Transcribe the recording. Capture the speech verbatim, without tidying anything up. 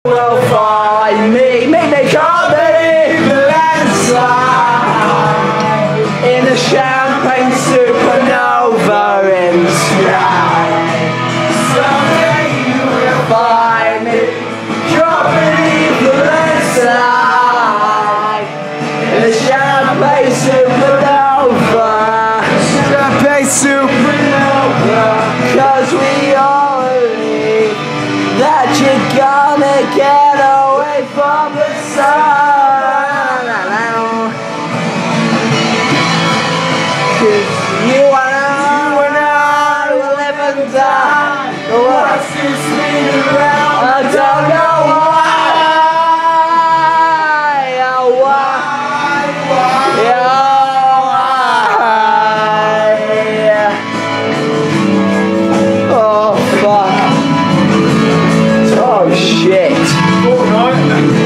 will find me, meet me can't believe the landslide in the champagne supernova in the sky. Someday you will find me, can't believe the landslide in the champagne supernova, champagne supernova, 'cause we all believe that you're gonna get away from the sun. 'Cause you and I, you and I will live and die. The world's just spinning around. I don't know why. Oh, why? Yeah, why? Oh, fuck. Oh shit. Fortnite.